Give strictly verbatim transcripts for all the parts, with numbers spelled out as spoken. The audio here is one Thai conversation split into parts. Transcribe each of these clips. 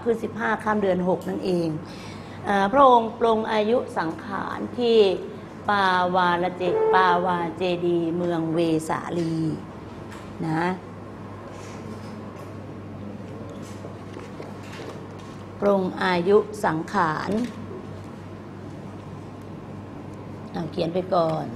ขึ้นสิบห้าค่ำเดือนหกนั่นเองพระองค์ปลงอายุสังขารที่ปาวาลเจปาวาเจดีเมืองเวสาลีนะปรงอายุสังขารเอาเขียนไปก่อน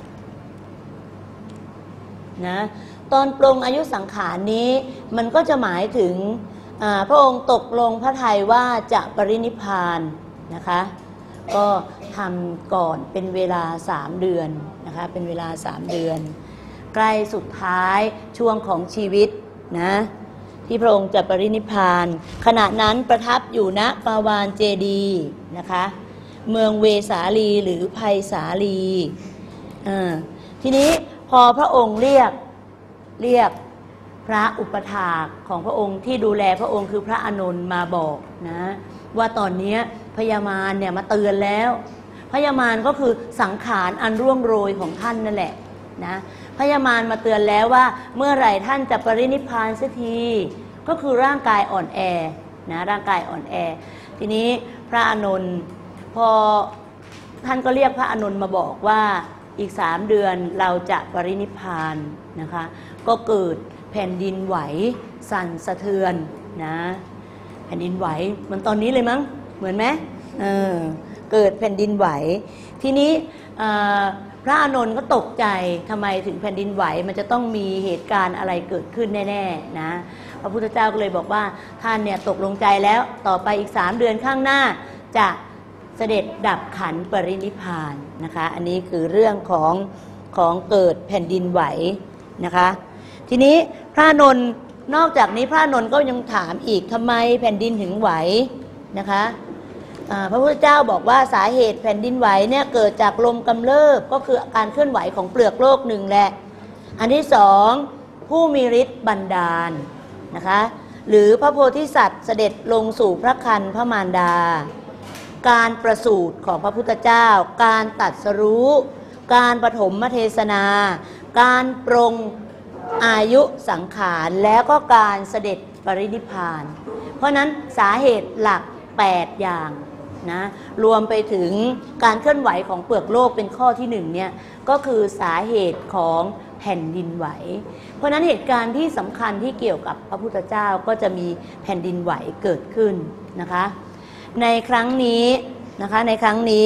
นะตอนปรงอายุสังขารนี้มันก็จะหมายถึงพระองค์ตกลงพระทัยว่าจะปรินิพพานนะคะก็ทำก่อนเป็นเวลาสามเดือนนะคะเป็นเวลาสามเดือนใกล้สุดท้ายช่วงของชีวิตนะที่พระองค์จะปรินิพพานขณะนั้นประทับอยู่ณปาวาลเจดีย์นะคะเมืองเวสาลีหรือไผ่สาลีทีนี้พอพระองค์เรียกเรียกพระอุปถากของพระองค์ที่ดูแลพระองค์คือพระอานนท์มาบอกนะว่าตอนนี้พญามารเนี่ยมาเตือนแล้วพญามารก็คือสังขารอันร่วงโรยของท่านนั่นแหละนะพญามารมาเตือนแล้วว่าเมื่อไหร่ท่านจะปรินิพพานเสียทีก็คือร่างกายอ่อนแอนะร่างกายอ่อนแอทีนี้พระอานนท์พอท่านก็เรียกพระอานนท์มาบอกว่าอีกสามเดือนเราจะปรินิพพานนะคะก็เกิดแผ่นดินไหวสั่นสะเทือนนะแผ่นดินไหวเหมือนตอนนี้เลยมั้งเหมือนไหมเออเกิดแผ่นดินไหวทีนี้พระอานนท์ก็ตกใจทำไมถึงแผ่นดินไหวมันจะต้องมีเหตุการณ์อะไรเกิดขึ้นแน่ๆนะพระพุทธเจ้าก็เลยบอกว่าท่านเนี่ยตกลงใจแล้วต่อไปอีกสามเดือนข้างหน้าจะเสด็จดับขันปรินิพพานนะคะอันนี้คือเรื่องของของเกิดแผ่นดินไหวนะคะทีนี้พระอานนท์นอกจากนี้พระอานนท์ก็ยังถามอีกทำไมแผ่นดินถึงไหวนะคะพระพุทธเจ้าบอกว่าสาเหตุแผ่นดินไหวเนี่ยเกิดจากลมกำเริบก็คือการเคลื่อนไหวของเปลือกโลกหนึ่งแหละอันที่สองผู้มีฤทธิ์บันดาลนะคะหรือพระโพธิสัตว์เสด็จลงสู่พระครรภ์พระมารดาการประสูติของพระพุทธเจ้าการตรัสรู้การปฐมเทศนาการปรงอายุสังขารแล้วก็การเสด็จปรินิพพานเพราะนั้นสาเหตุหลักแปดอย่างนะรวมไปถึงการเคลื่อนไหวของเปลือกโลกเป็นข้อที่หนึ่งเนี่ยก็คือสาเหตุของแผ่นดินไหวเพราะนั้นเหตุการณ์ที่สำคัญที่เกี่ยวกับพระพุทธเจ้าก็จะมีแผ่นดินไหวเกิดขึ้นนะคะในครั้งนี้นะคะในครั้งนี้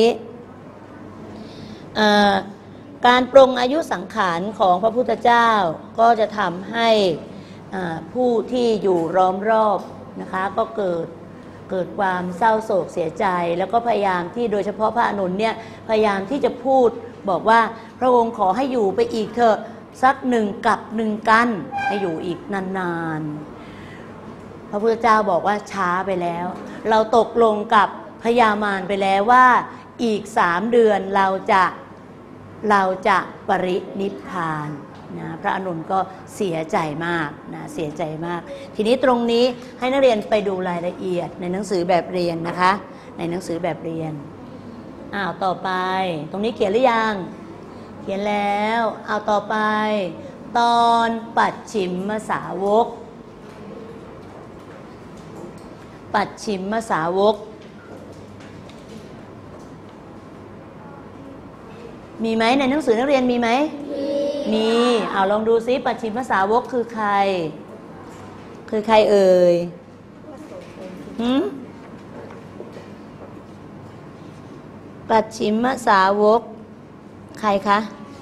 การปรงอายุสังขารของพระพุทธเจ้าก็จะทำให้ผู้ที่อยู่ล้อมรอบนะคะก็เกิดเกิดความเศร้าโศกเสียใจแล้วก็พยายามที่โดยเฉพาะพระอานนท์เนี่ยพยายามที่จะพูดบอกว่าพระองค์ขอให้อยู่ไปอีกเถอะสักหนึ่งกับหนึ่งกันให้อยู่อีกนานๆพระพุทธเจ้าบอกว่าช้าไปแล้วเราตกลงกับพญามารไปแล้วว่าอีกสามเดือนเราจะเราจะปรินิพพานนะพระอานนท์ก็เสียใจมากนะเสียใจมากทีนี้ตรงนี้ให้นักเรียนไปดูรายละเอียดในหนังสือแบบเรียนนะคะในหนังสือแบบเรียนอ้าวต่อไปตรงนี้เขียนหรือยังเขียนแล้วเอาต่อไปตอนปัจฉิมสาวกปัจฉิมสาวกมีไหมในหนังสือนักเรียนมีไหมมีเอาลองดูซิปัจฉิมสาวกคือใครคือใครเอ่ยหืมปัจฉิมสาวกใครคะ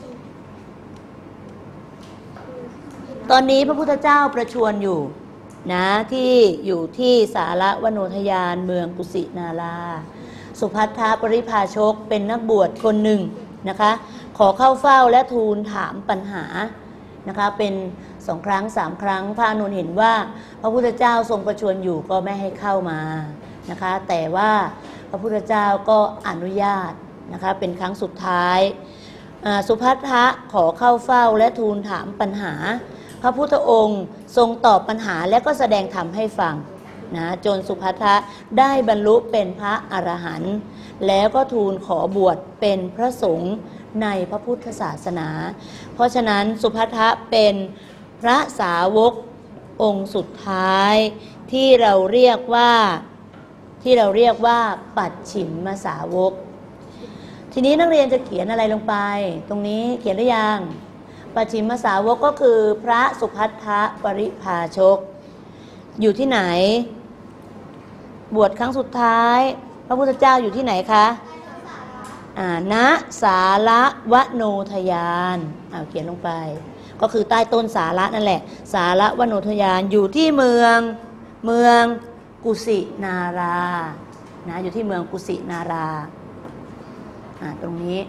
ตอนนี้พระพุทธเจ้าประชวรอยู่นะที่อยู่ที่สาระวโนทยานเมืองกุสินาราสุภัททปริภาชกเป็นนักบวชคนหนึ่งนะคะขอเข้าเฝ้าและทูลถามปัญหานะคะเป็นสองครั้งสามครั้งพระอานนท์เห็นว่าพระพุทธเจ้าทรงประชวรอยู่ก็ไม่ให้เข้ามานะคะแต่ว่าพระพุทธเจ้าก็อนุญาตนะคะเป็นครั้งสุดท้ายสุภัททะขอเข้าเฝ้าและทูลถามปัญหาพระพุทธองค์ทรงตอบปัญหาและก็แสดงธรรมให้ฟังนะจนสุภัททะได้บรรลุเป็นพระอรหันต์แล้วก็ทูลขอบวชเป็นพระสงฆ์ในพระพุทธศาสนาเพราะฉะนั้นสุภัททะเป็นพระสาวกองค์สุดท้ายที่เราเรียกว่าที่เราเรียกว่าปัจฉิมสาวกทีนี้นักเรียนจะเขียนอะไรลงไปตรงนี้เขียนหรือยังปัจฉิมสาวกก็คือพระสุภัททปริภาชกอยู่ที่ไหนบวชครั้งสุดท้ายพระพุทธเจ้าอยู่ที่ไหนคะอ่าณสาระวโนทยานเอาเขียนลงไปก็คือใต้ต้นสาระนั่นแหละสาระวโนทยานอยู่ที่เมืองเมืองกุสินารานะอยู่ที่เมืองกุสินาราอ่าตรงนี้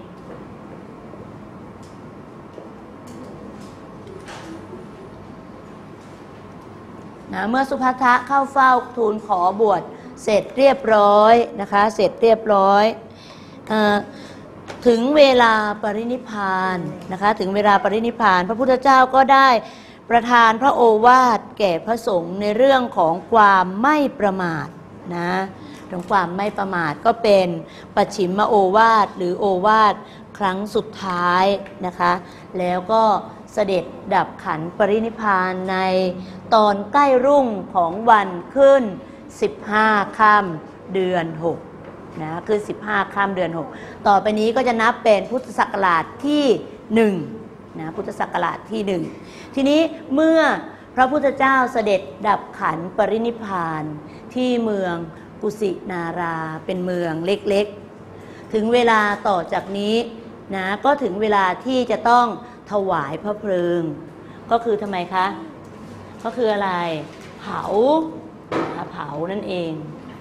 นะเมื่อสุภัททะเข้าเฝ้าทูลขอบวชเสร็จเรียบร้อยนะคะเสร็จเรียบร้อยอถึงเวลาปรินิพพานนะคะถึงเวลาปรินิพพานพระพุทธเจ้าก็ได้ประทานพระโอวาทแก่พระสงฆ์ในเรื่องของความไม่ประมาทนะถึงความไม่ประมาทก็เป็นปัจฉิมโอวาทหรือโอวาทครั้งสุดท้ายนะคะแล้วก็เสด็จดับขันปรินิพพานในตอนใกล้รุ่งของวันขึ้นสิบห้าค่ำเดือนหกนะคือสิบห้าค่ำเดือนหกต่อไปนี้ก็จะนับเป็นพุทธศักราชที่หนึ่งนะพุทธศักราชที่หนึ่งทีนี้เมื่อพระพุทธเจ้าเสด็จดับขันปรินิพพานที่เมืองกุสินาราเป็นเมืองเล็กๆถึงเวลาต่อจากนี้นะก็ถึงเวลาที่จะต้องถวายพระเพลิงก็คือทำไมคะก็คืออะไรเผาเผานั่นเอง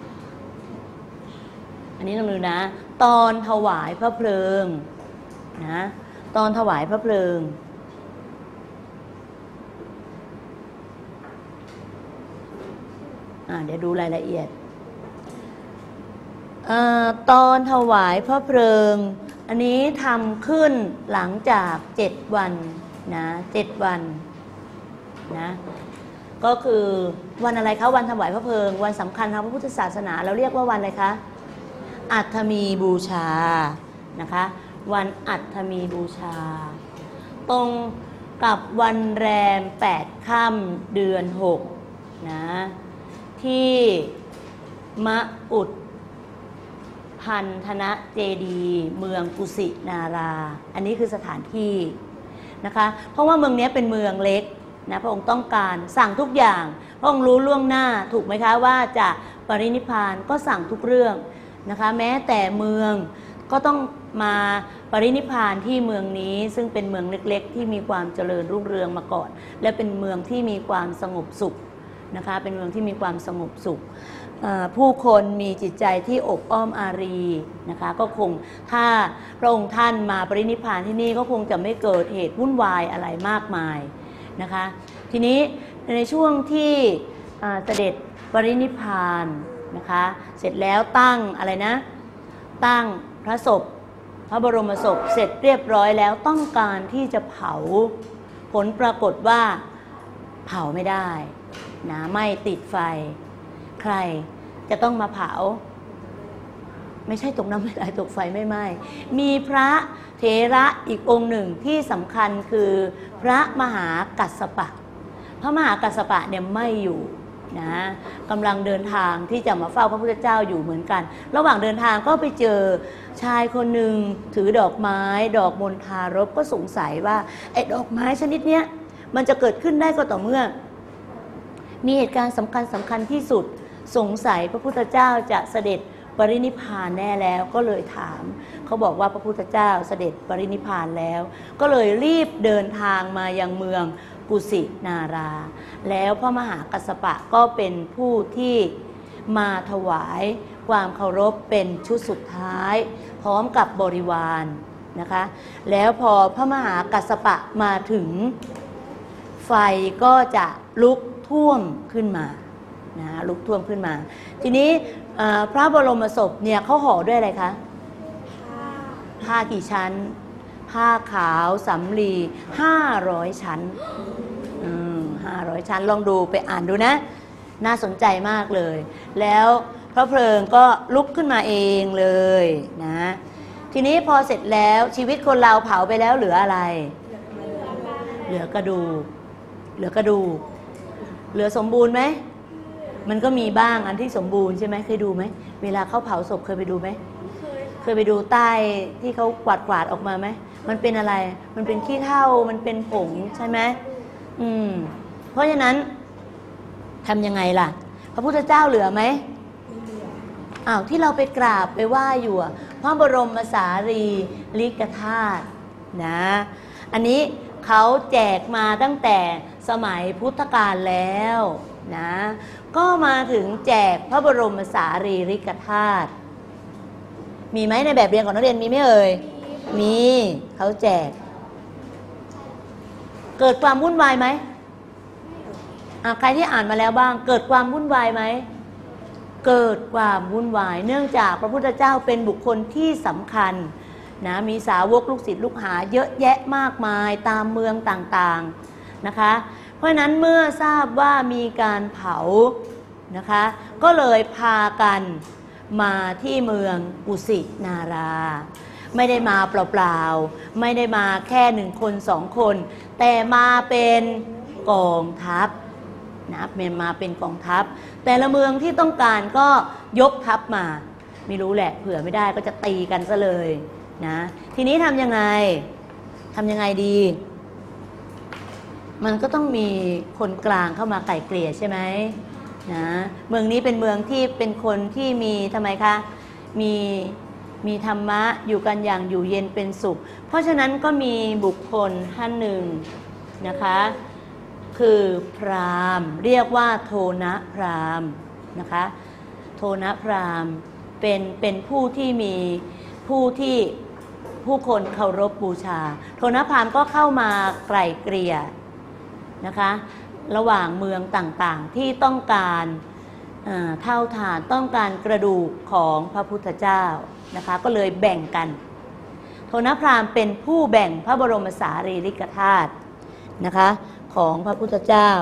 อันนี้ต้องดูนะตอนถวายพระเพลิงนะตอนถวายพระเพลิงอ่าเดี๋ยวดูรายละเอียดอ่าตอนถวายพระเพลิงอันนี้ทำขึ้นหลังจากเจ็ดวันนะเจ็ดวันนะก็คือวันอะไรคะวันถวายพระเพลิงวันสำคัญทางพระพุทธศาสนาเราเรียกว่าวันอะไรคะอัฐมีบูชานะคะวันอัฐมีบูชาตรงกับวันแรมแปดค่ำเดือนหกนะที่มะอุดพันธนะเจดีเมืองกุสินาราอันนี้คือสถานที่นะคะเพราะว่าเมืองนี้เป็นเมืองเล็กนะพระองค์ต้องการสั่งทุกอย่างพระองค์รู้ล่วงหน้าถูกไหมคะว่าจะปรินิพพานก็สั่งทุกเรื่องนะคะแม้แต่เมืองก็ต้องมาปรินิพพานที่เมืองนี้ซึ่งเป็นเมืองเล็กๆที่มีความเจริญรุ่งเรืองมาก่อนและเป็นเมืองที่มีความสงบสุขนะคะเป็นเมืองที่มีความสงบสุขผู้คนมีจิตใจที่อบอ้อมอารีนะคะก็คงถ้าพระองค์ท่านมาปรินิพพานที่นี่ก็คงจะไม่เกิดเหตุวุ่นวายอะไรมากมายนะคะทีนี้ในช่วงที่เสด็จปรินิพพานนะคะเสร็จแล้วตั้งอะไรนะตั้งพระศพพระบรมศพเสร็จเรียบร้อยแล้วต้องการที่จะเผาผลปรากฏว่าเผาไม่ได้นะไม่ติดไฟใครจะต้องมาเผาไม่ใช่ตกน้ำไม่ไหลตกไฟไม่ไหม้มีพระเถระอีกองค์หนึ่งที่สำคัญคือพระมหากัสสปะพระมหากัสสปะเนี่ยไม่อยู่นะกำลังเดินทางที่จะมาเฝ้าพระพุทธเจ้าอยู่เหมือนกันระหว่างเดินทางก็ไปเจอชายคนหนึ่งถือดอกไม้ดอกมณฑารพก็สงสัยว่าไอ้ดอกไม้ชนิดเนี้ยมันจะเกิดขึ้นได้ก็ต่อเมื่อมีเหตุการณ์สำคัญสำคัญที่สุดสงสัยพระพุทธเจ้าจะเสด็จปรินิพพานแน่แล้วก็เลยถามเขาบอกว่าพระพุทธเจ้าเสด็จปรินิพพานแล้วก็เลยรีบเดินทางมายังเมืองกุสินาราแล้วพระมหากัสสปะก็เป็นผู้ที่มาถวายความเคารพเป็นชุดสุดท้ายพร้อมกับบริวารนะคะแล้วพอพระมหากัสสปะมาถึงไฟก็จะลุกท่วมขึ้นมานะลุกท่วมขึ้นมาทีนี้พระบรมศพเนี่ยเขาห่อด้วยอะไรคะผ้ากี่ชั้นผ้าขาวสำลีห้าร้อยชั้นอืมห้าร้อยชั้นลองดูไปอ่านดูนะน่าสนใจมากเลยแล้วพระเพลิงก็ลุกขึ้นมาเองเลยนะทีนี้พอเสร็จแล้วชีวิตคนเราเผาไปแล้วเหลืออะไรเหลือกระดูกเหลือกระดูกเหลือสมบูรณ์ไหมมันก็มีบ้างอันที่สมบูรณ์ใช่ไหมเคยดูไหมเวลาเขาเผาศพเคยไปดูไหมเคยเคยไปดูใต้ที่เขากวาดกวาดออกมาไหมมันเป็นอะไรมันเป็นขี้เถ้ามันเป็นผงใช่ไหมอืมเพราะฉะนั้นทำยังไงล่ะพระพุทธเจ้าเหลือไหมอ้าวที่เราไปกราบไปไหว้อยู่พระบรมสารีริกธาตุนะอันนี้เขาแจกมาตั้งแต่สมัยพุทธกาลแล้วนะก็มาถึงแจกพระบรมสารีริกธาตุมีไหมในแบบเรียนของนักเรียนมีไหมเอ่ยมีเขาแจกเกิดความวุ่นวายไหมใครที่อ่านมาแล้วบ้างเกิดความวุ่นวายไหมเกิดความวุ่นวายเนื่องจากพระพุทธเจ้าเป็นบุคคลที่สำคัญนะมีสาวกลูกศิษย์ลูกหาเยอะแยะมากมายตามเมืองต่างๆนะคะเพราะฉะนั้นเมื่อทราบว่ามีการเผานะคะก็เลยพากันมาที่เมืองกุสินาราไม่ได้มาเปล่าๆไม่ได้มาแค่หนึ่งคนสองคนแต่มาเป็นกองทัพนะเมียนมาเป็นกองทัพแต่ละเมืองที่ต้องการก็ยกทัพมาไม่รู้แหละเผื่อไม่ได้ก็จะตีกันซะเลยนะทีนี้ทำยังไงทำยังไงดีมันก็ต้องมีคนกลางเข้ามาไกล่เกลี่ยใช่ไหมนะเมืองนี้เป็นเมืองที่เป็นคนที่มีทำไมคะมีมีธรรมะอยู่กันอย่างอยู่เย็นเป็นสุขเพราะฉะนั้นก็มีบุคคลท่านหนึ่งนะคะคือพราหมณ์เรียกว่าโทนะพราหมณ์นะคะโทนะพราหมณ์เป็นเป็นผู้ที่มีผู้ที่ผู้คนเคารพบูชาโทนะพราหมณ์ก็เข้ามาไกล่เกลี่ยนะคะระหว่างเมืองต่างๆที่ต้องการเท่าฐานต้องการกระดูกของพระพุทธเจ้านะคะก็เลยแบ่งกันโทนะพราหมณ์เป็นผู้แบ่งพระบรมสารีริกธาตุนะคะของพระพุทธเจ้า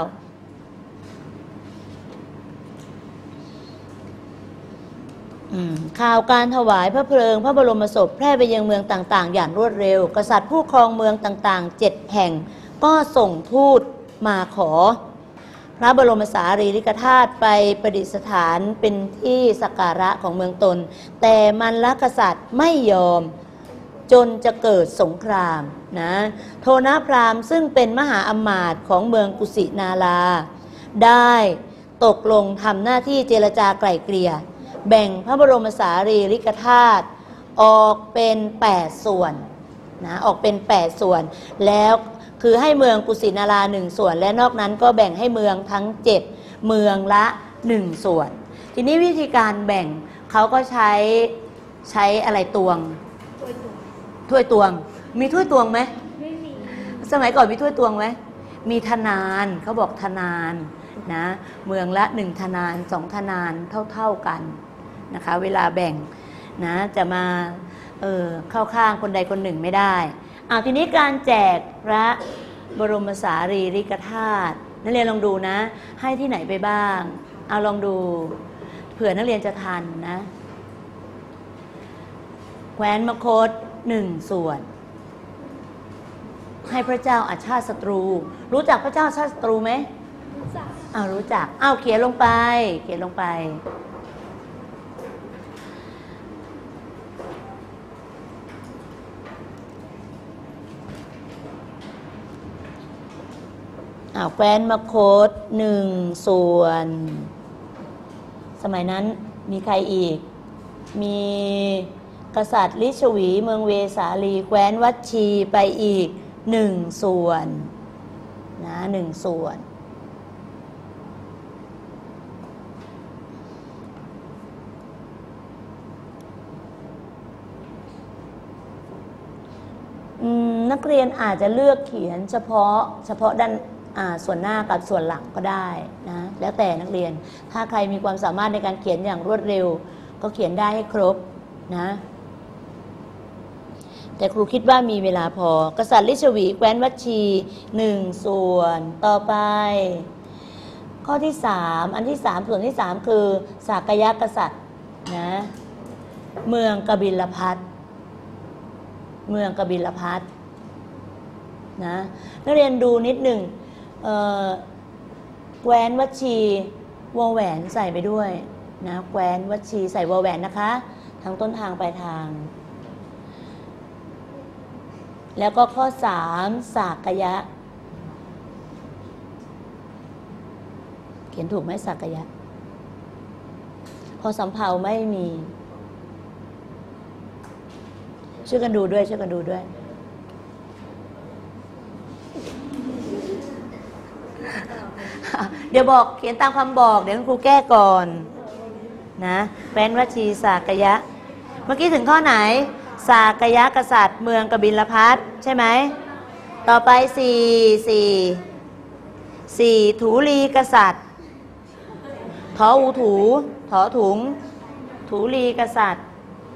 ข่าวการถวายพระเพลิงพระบรมศพแพร่ไปยังเมืองต่างๆอย่างรวดเร็วกษัตริย์ผู้ครองเมืองต่างๆเจ็ดแห่งก็ส่งทูตมาขอพระบรมสารีริกธาตุไปประดิษฐานเป็นที่สักการะของเมืองตนแต่มัลลกษัตริย์ไม่ยอมจนจะเกิดสงครามนะโทนะพราหมณ์ซึ่งเป็นมหาอมาตย์ของเมืองกุสินาราได้ตกลงทำหน้าที่เจรจาไกล่เกลี่ยแบ่งพระบรมสารีริกธาตุออกเป็นแปดส่วนนะออกเป็นแปดส่วนแล้วคือให้เมืองกุสินาราหนึ่งส่วนและนอกนั้นก็แบ่งให้เมืองทั้งเจ็ดเมืองละหนึ่งส่วนทีนี้วิธีการแบ่งเขาก็ใช้ใช้อะไรตวงถ้วยตวงมีถ้วยตวงไหมไม่มีสมัยก่อนมีถ้วยตวงไหมมีธนานเขาบอกธนานนะเมืองละหนึ่งธนานสองธนานเท่าๆกันนะคะเวลาแบ่งนะจะมาเออเข้าข้างคนใดคนหนึ่งไม่ได้อ่าทีนี้การแจกพระบรมสารีริกธาตุนักเรียนลองดูนะให้ที่ไหนไปบ้างเอาลองดูเผื่อนักเรียนจะทันนะแคว้นมคธหนึ่งส่วนให้พระเจ้าอาชาติศัตรูรู้จักพระเจ้าอาชาติศัตรูไหมรู้จักอ้าวรู้จักอ้าวเขียนลงไปเขียนลงไปอ้าวแคว้นมคธหนึ่งส่วนสมัยนั้นมีใครอีกมีกษัตริย์ลิชวีเมืองเวสาลีแคว้นวัชชีไปอีกหนึ่งส่วนนะหนึ่งส่วนนักเรียนอาจจะเลือกเขียนเฉพาะเฉพาะด้านส่วนหน้ากับส่วนหลังก็ได้นะแล้วแต่นักเรียนถ้าใครมีความสามารถในการเขียนอย่างรวดเร็วก็เขียนได้ให้ครบนะแต่ครูคิดว่ามีเวลาพอกษัตริย์ลิชวีแคว้นวัชชีหนึ่งส่วนต่อไปข้อที่สามอันที่สามส่วนที่สามคือสากยกษัตริย์นะเมืองกบิลพัสต์เมืองกบิลพัสต์นะนักเรียนดูนิดหนึ่งแคว้นวัชชีวอแหวนใส่ไปด้วยนะแคว้นวัดชีใส่วอแหวนนะคะทั้งต้นทางปลายทาง แล้วก็ข้อสามสากยะเขียนถูกไหมสากยะพอสำเภาไม่มีช่วยกันดูด้วยช่วยกันดูด้วยเดี๋ยวบอกเขียนตามคำบอกเดี๋ยวคุณครูแก้ก่อนนะแคว้นวัดชีสากยะเมื่อกี้ถึงข้อไหนสากยะกษัตริย์เมืองกบิลพัสใช่ไหมต่อไปสี่สี่สี่ถูลีกษัตริย์ถออูถูถอถุงถูลีกษัตริย์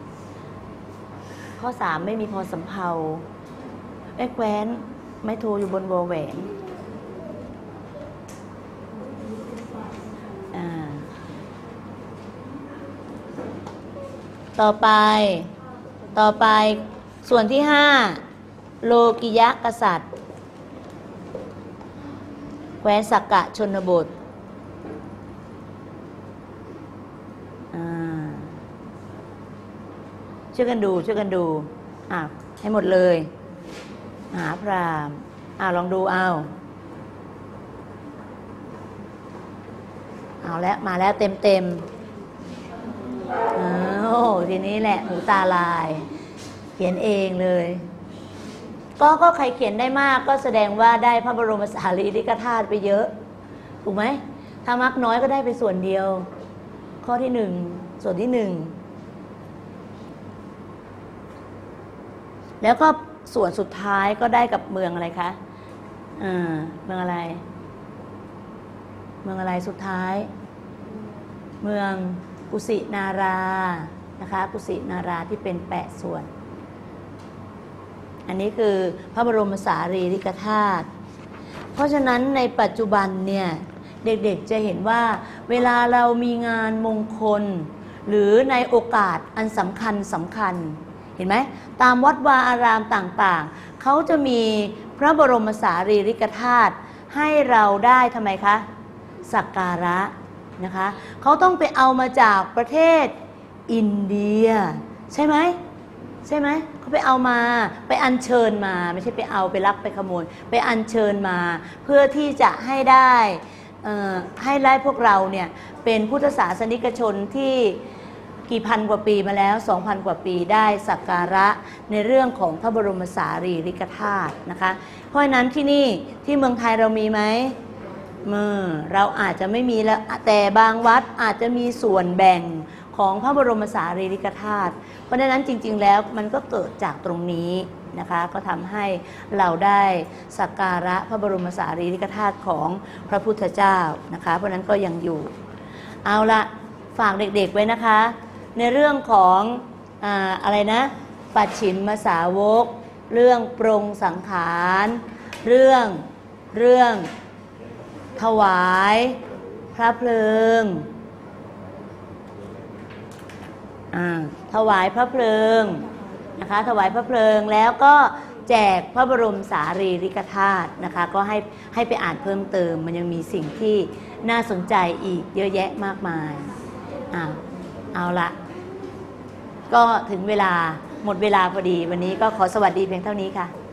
ข้อสามไม่มีพอสำเภาไอ้แคว้นไม่โทรอยู่บนวอแหวนต่อไปต่อไปส่วนที่ห้าโลกิยะกษัตริย์แคว้นสักกะชนบทช่วยกันดูช่วยกันดูอ่ะให้หมดเลยหาพราหมณ์อ่ะลองดูเอาเอาแล้วมาแล้วเต็มเต็มโอ้ทีนี้แหละหูตาลายเขียนเองเลยก็ก็ใครเขียนได้มากก็แสดงว่าได้พระบรมสารีริกธาตุไปเยอะถูกไหมถ้ามักน้อยก็ได้ไปส่วนเดียวข้อที่หนึ่งส่วนที่หนึ่งแล้วก็ส่วนสุดท้ายก็ได้กับเมืองอะไรคะอ่าเมืองอะไรเมืองอะไรสุดท้ายเมืองกุสินารานะคะกุสินาราที่เป็นแปดส่วนอันนี้คือพระบรมสารีริกธาตุเพราะฉะนั้นในปัจจุบันเนี่ยเด็กๆจะเห็นว่าเวลาเรามีงานมงคลหรือในโอกาสอันสำคัญสำคัญเห็นไหมตามวัดวาอารามต่างๆเขาจะมีพระบรมสารีริกธาตุให้เราได้ทำไมคะสักการะนะคะเขาต้องไปเอามาจากประเทศอินเดียใช่ไหมใช่ไหมเขาไปเอามาไปอัญเชิญมาไม่ใช่ไปเอาไปลักไปขโมยไปอัญเชิญมาเพื่อที่จะให้ได้ให้ไล่พวกเราเนี่ยเป็นพุทธศาสนิกชนที่กี่พันกว่าปีมาแล้ว สองพัน กว่าปีได้สักการะในเรื่องของพระบรมสารีริกธาตุนะคะเพราะฉะนั้นที่นี่ที่เมืองไทยเรามีไหมเมื่อเราอาจจะไม่มีแล้วแต่บางวัดอาจจะมีส่วนแบ่งของพระบรมสารีริกธาตุเพราะฉะนั้นจริงๆแล้วมันก็เกิดจากตรงนี้นะคะก็ทำให้เราได้สักการะพระบรมสารีริกธาตุของพระพุทธเจ้านะคะเพราะนั้นก็ยังอยู่เอาละฝากเด็กๆไว้นะคะในเรื่องของอ่าอะไรนะปัจฉิมสาวกเรื่องปรงสังขารเรื่องเรื่องถวายพระเพลิงถวายพระเพลิงนะคะถวายพระเพลิงแล้วก็แจกพระบรมสารีริกธาตุนะคะก็ให้ให้ไปอ่านเพิ่มเติมมันยังมีสิ่งที่น่าสนใจอีกเยอะแยะมากมายอ่าเอาละก็ถึงเวลาหมดเวลาพอดีวันนี้ก็ขอสวัสดีเพียงเท่านี้ค่ะ